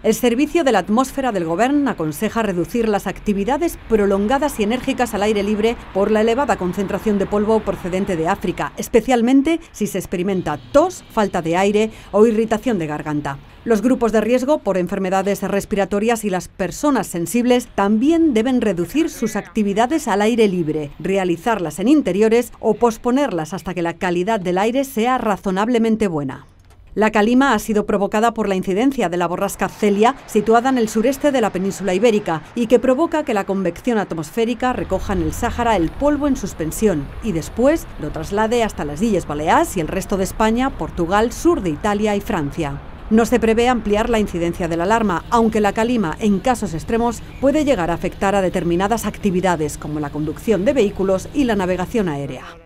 El Servicio de la Atmósfera del Govern aconseja reducir las actividades prolongadas y enérgicas al aire libre por la elevada concentración de polvo procedente de África, especialmente si se experimenta tos, falta de aire o irritación de garganta. Los grupos de riesgo por enfermedades respiratorias y las personas sensibles también deben reducir sus actividades al aire libre, realizarlas en interiores o posponerlas hasta que la calidad del aire sea razonablemente buena. La calima ha sido provocada por la incidencia de la borrasca Celia, situada en el sureste de la península ibérica, y que provoca que la convección atmosférica recoja en el Sáhara el polvo en suspensión y después lo traslade hasta las Illes Baleares y el resto de España, Portugal, sur de Italia y Francia. No se prevé ampliar la incidencia de la alarma, aunque la calima, en casos extremos, puede llegar a afectar a determinadas actividades, como la conducción de vehículos y la navegación aérea.